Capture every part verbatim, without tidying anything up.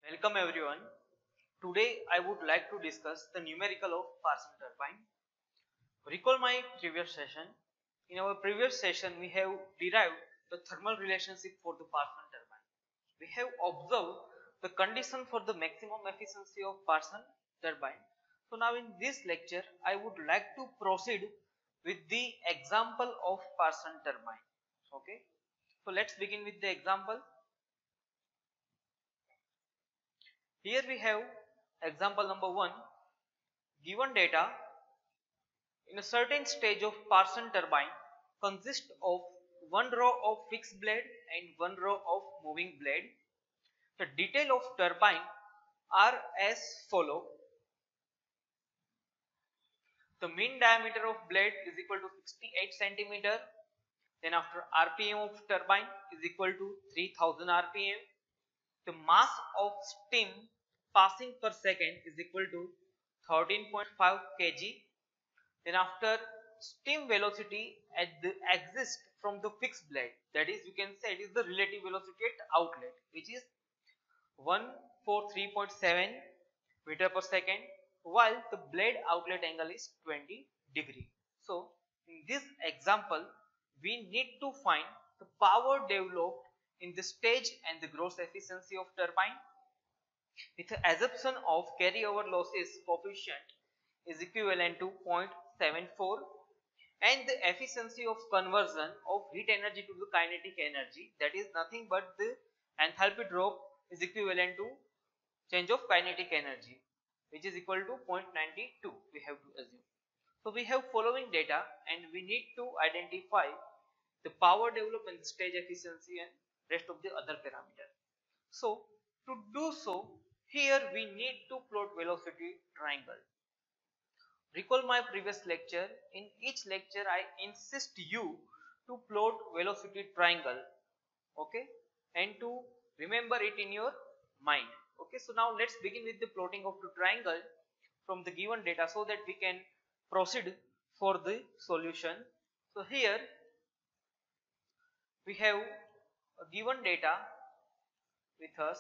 Welcome everyone. Today I would like to discuss the numerical of Parsons turbine. Recall my previous session. In our previous session we have derived the thermal relationship for the Parsons turbine. We have observed the condition for the maximum efficiency of Parsons turbine. So now in this lecture I would like to proceed with the example of Parsons turbine. Okay. So let's begin with the example. Here we have example number one. Given data in a certain stage of Parsons turbine consists of one row of fixed blade and one row of moving blade. The detail of turbine are as follow. The mean diameter of blade is equal to sixty-eight centimeter. Then after R P M of turbine is equal to three thousand R P M. The mass of steam passing per second is equal to thirteen point five kilograms. Then after steam velocity at the exist from the fixed blade, that is you can say it is the relative velocity at outlet, which is one hundred forty-three point seven meter per second, while the blade outlet angle is twenty degree. So in this example we need to find the power developed in the stage and the gross efficiency of turbine with the assumption of carryover losses coefficient is equivalent to zero point seven four and the efficiency of conversion of heat energy to the kinetic energy, that is nothing but the enthalpy drop is equivalent to change of kinetic energy, which is equal to zero point nine two, we have to assume. So we have following data and we need to identify the power development, stage efficiency and rest of the other parameter. So to do so, here we need to plot velocity triangle. Recall my previous lecture. In each lecture I insist you to plot velocity triangle, okay, and to remember it in your mind. Okay, so now let's begin with the plotting of the triangle from the given data so that we can proceed for the solution. So here we have a given data with us.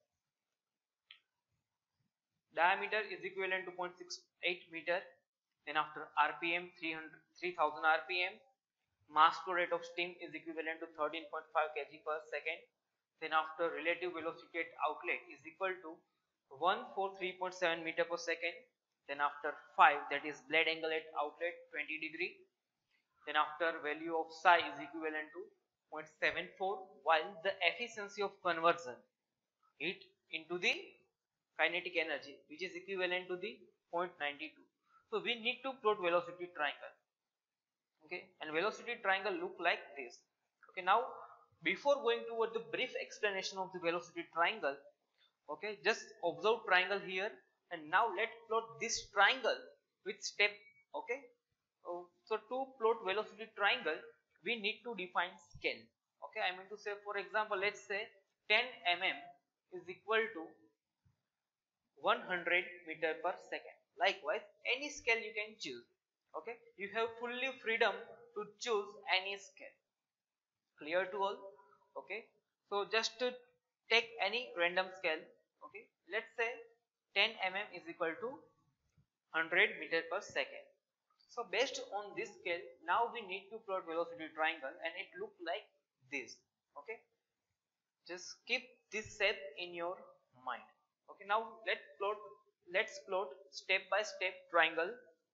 Diameter is equivalent to zero point six eight meter. Then after R P M three thousand R P M, mass flow rate of steam is equivalent to thirteen point five kilograms per second. Then after relative velocity at outlet is equal to one hundred forty-three point seven meter per second. Then after five, that is blade angle at outlet twenty degree. Then after value of psi is equivalent to zero point seven four, while the efficiency of conversion heat into the kinetic energy, which is equivalent to the zero point nine two. So we need to plot velocity triangle. Okay, and velocity triangle look like this. Okay, now before going toward the brief explanation of the velocity triangle, okay, just observe triangle here and now let's plot this triangle with step. Okay, oh, so to plot velocity triangle we need to define scale. Okay, I mean to say, for example, let's say ten millimeters is equal to one hundred meter per second. Likewise, any scale you can choose. Okay, you have fully freedom to choose any scale. Clear to all? Okay, so just to take any random scale. Okay, let's say ten millimeters is equal to one hundred meter per second. So based on this scale, now we need to plot velocity triangle and it look like this. Okay, just keep this shape in your mind. Okay, now let's plot let's plot step by step triangle.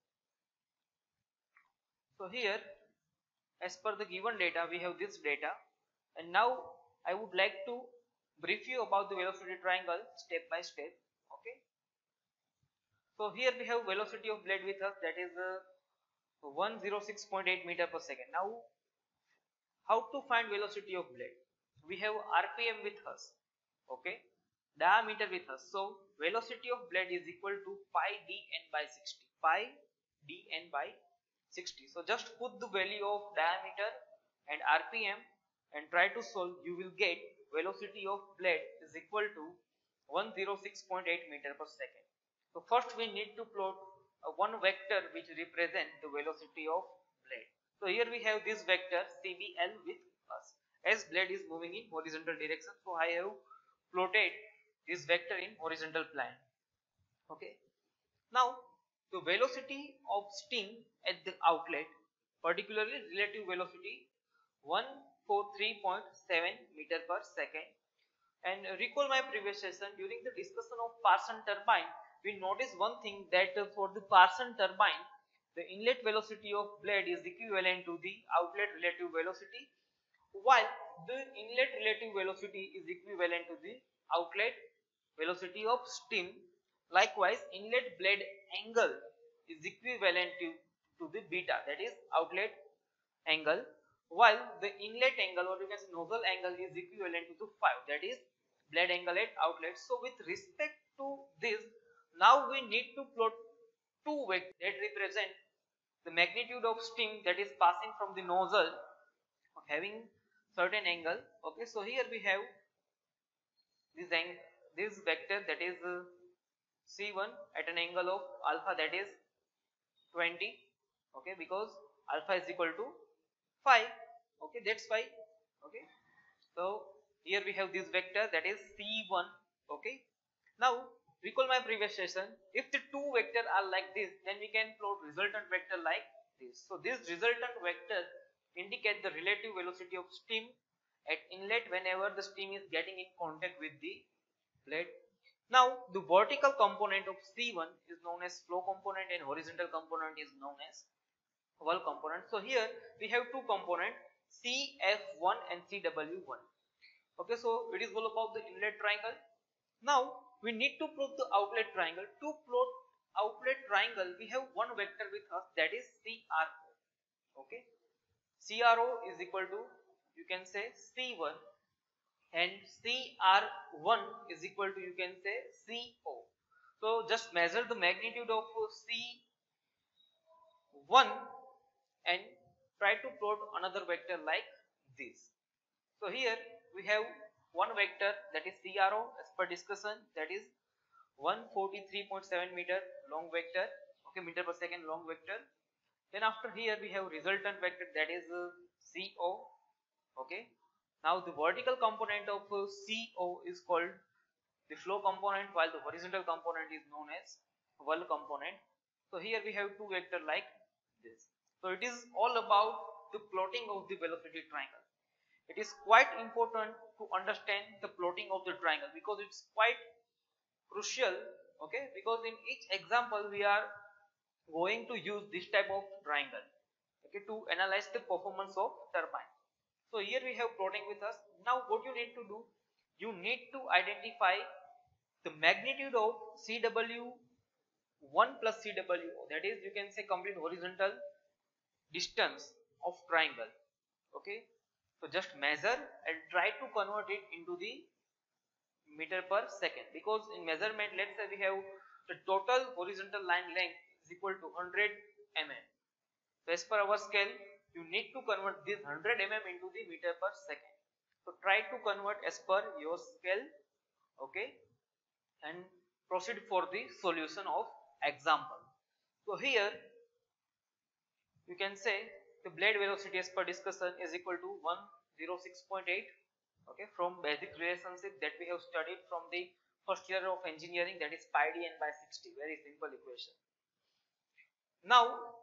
So here, as per the given data, we have this data, and now I would like to brief you about the velocity triangle step by step. Okay, so here we have velocity of blade with us, that is uh, one hundred six point eight meter per second. Now how to find velocity of blade? We have R P M with us, okay, diameter with us. So velocity of blade is equal to pi dn by sixty, pi dn by sixty. So just put the value of diameter and R P M and try to solve. You will get velocity of blade is equal to one hundred six point eight meter per second. So first we need to plot uh, one vector which represent the velocity of blade. So here we have this vector C B L with us, as blade is moving in horizontal direction. So I have plotted this vector in horizontal plane. Okay. Now the velocity of steam at the outlet, particularly relative velocity one forty-three point seven meter per second. And recall my previous session, during the discussion of Parsons turbine, we noticed one thing, that for the Parsons turbine, the inlet velocity of blade is equivalent to the outlet relative velocity, while the inlet relative velocity is equivalent to the outlet velocity of steam. Likewise, inlet blade angle is equivalent to, to the beta, that is outlet angle, while the inlet angle, or you can say nozzle angle, is equivalent to the phi, that is blade angle at outlet. So with respect to this, now we need to plot two vectors that represent the magnitude of steam that is passing from the nozzle having certain angle. Okay, so here we have this angle, this vector, that is uh, C one at an angle of alpha, that is twenty. Okay, because alpha is equal to phi. Okay, that's why. Okay, so here we have this vector, that is C one. Okay, now recall my previous session, if the two vectors are like this, then we can plot resultant vector like this. So this resultant vector indicate the relative velocity of steam at inlet whenever the steam is getting in contact with the blade. Now the vertical component of C one is known as flow component and horizontal component is known as wall component. So here we have two components, C F one and C W one. Okay, so it is all about the inlet triangle. Now we need to plot the outlet triangle. To plot outlet triangle, we have one vector with us, that is C R O. Okay, C R O is equal to, you can say C one, and C R one is equal to, you can say C O. So just measure the magnitude of C one and try to plot another vector like this. So here we have one vector, that is C R O, as per discussion, that is one forty-three point seven meter long vector. Okay, meter per second long vector. Then after here we have resultant vector, that is uh, C O. Okay, now the vertical component of uh, C O is called the flow component, while the horizontal component is known as wall component. So here we have two vector like this. So it is all about the plotting of the velocity triangle. It is quite important to understand the plotting of the triangle, because it's quite crucial. Okay, because in each example we are going to use this type of triangle, okay, to analyze the performance of turbine. So here we have plotting with us. Now what you need to do, you need to identify the magnitude of C W one plus C W O, that is, you can say complete horizontal distance of triangle. Okay, so just measure and try to convert it into the meter per second, because in measurement, let's say we have the total horizontal line length is equal to one hundred millimeters. So as per our scale, you need to convert this one hundred millimeters into the meter per second. So try to convert as per your scale. Okay, and proceed for the solution of example. So here you can say the blade velocity as per discussion is equal to one hundred six point eight. Okay, from basic relationship that we have studied from the first year of engineering, that is pi d n by sixty, very simple equation. Now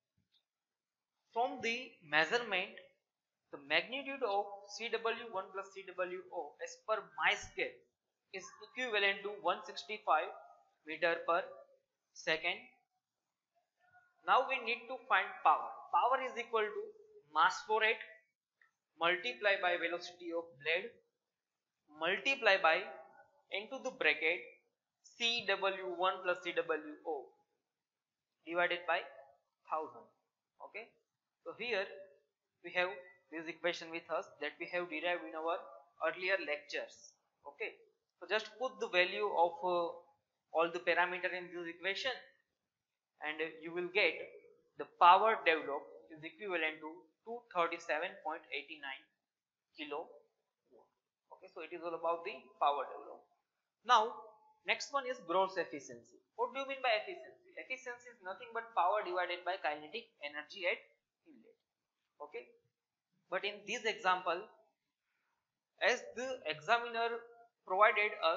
from the measurement, the magnitude of C W one plus C W O as per my scale is equivalent to one hundred sixty-five meter per second. Now we need to find power. Power is equal to mass flow rate multiply by velocity of blade multiply by into the bracket C W one plus C W O divided by one thousand. Okay, so here we have this equation with us that we have derived in our earlier lectures. Okay, so just put the value of uh, all the parameter in this equation, and uh, you will get the power developed is equivalent to two hundred thirty-seven point eight nine kilowatt. Okay, so it is all about the power developed. Now next one is gross efficiency. What do you mean by efficiency? Efficiency is nothing but power divided by kinetic energy at inlet. Okay, but in this example, as the examiner provided us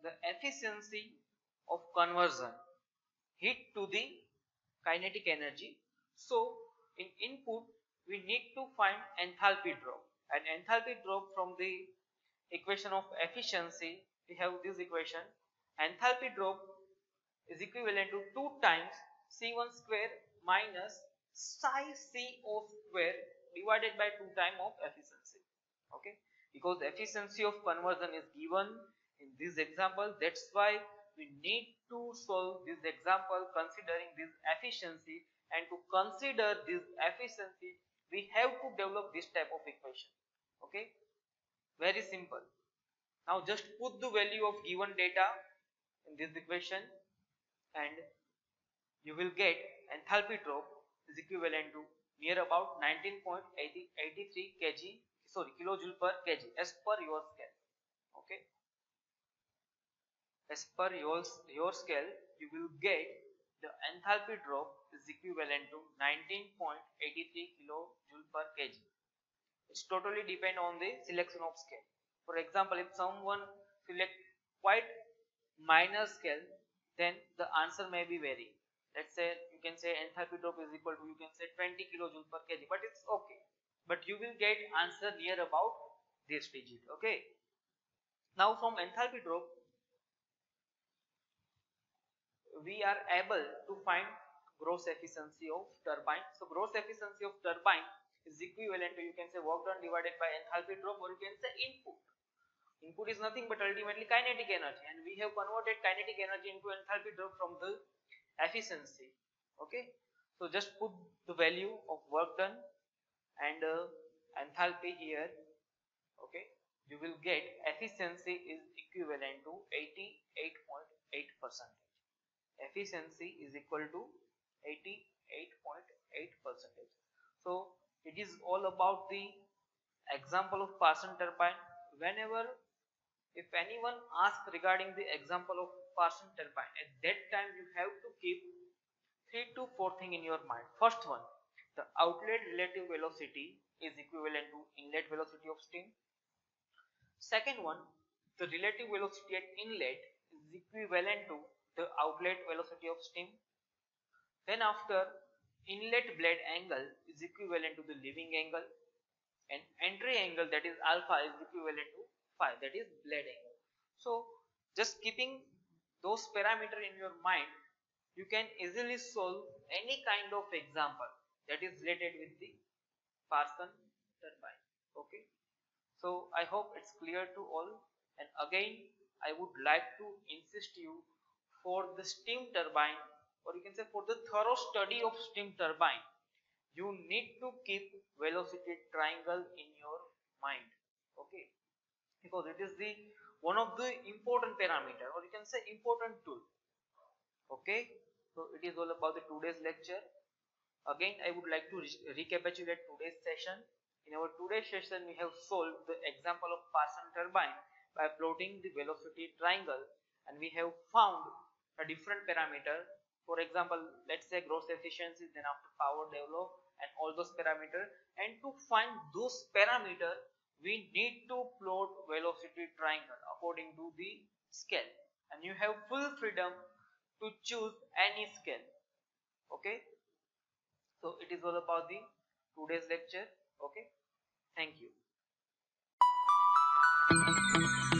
the efficiency of conversion heat to the kinetic energy. So in input we need to find enthalpy drop, and enthalpy drop from the equation of efficiency, we have this equation: enthalpy drop is equivalent to two times C one square minus psi C O square divided by two times of efficiency. Okay, because the efficiency of conversion is given in this example, that's why we need to solve this example considering this efficiency, and to consider this efficiency we have to develop this type of equation. Okay, very simple. Now just put the value of given data in this equation and you will get enthalpy drop is equivalent to near about nineteen point eight three kg sorry kilojoule per kg as per your scale. Okay, as per your, your scale you will get the enthalpy drop is equivalent to nineteen point eight three kilojoule per kg. It's totally depend on the selection of scale. For example, if someone select quite minor scale, then the answer may be vary. Let's say you can say enthalpy drop is equal to, you can say twenty kilojoule per kg, but it's okay, but you will get answer near about this digit. Okay, now from enthalpy drop we are able to find gross efficiency of turbine. So gross efficiency of turbine is equivalent to, you can say, work done divided by enthalpy drop, or you can say input. Input is nothing but ultimately kinetic energy, and we have converted kinetic energy into enthalpy drop from the efficiency. Okay, so just put the value of work done and uh, enthalpy here. Okay, you will get efficiency is equivalent to eighty-eight point eight percent. Efficiency is equal to eighty-eight point eight percent. So it is all about the example of Parsons turbine. Whenever if anyone asks regarding the example of Parsons turbine, at that time you have to keep three to four things in your mind. First one, the outlet relative velocity is equivalent to inlet velocity of steam. Second one, the relative velocity at inlet is equivalent to the outlet velocity of steam. Then after, inlet blade angle is equivalent to the leaving angle, and entry angle, that is alpha, is equivalent to phi, that is blade angle. So just keeping those parameters in your mind, you can easily solve any kind of example that is related with the Parsons turbine. Okay, so I hope it's clear to all, and again I would like to insist you, for the steam turbine, or you can say for the thorough study of steam turbine, you need to keep velocity triangle in your mind. Okay, because it is the one of the important parameter, or you can say important tool. Okay, so it is all about the today's lecture. Again I would like to re recapitulate today's session. In our today's session we have solved the example of Parsons turbine by plotting the velocity triangle, and we have found a different parameter. For example, let's say gross efficiency, then after power developed, and all those parameters, and to find those parameters we need to plot velocity triangle according to the scale, and you have full freedom to choose any scale. Okay, so it is all about the today's lecture. Okay, thank you.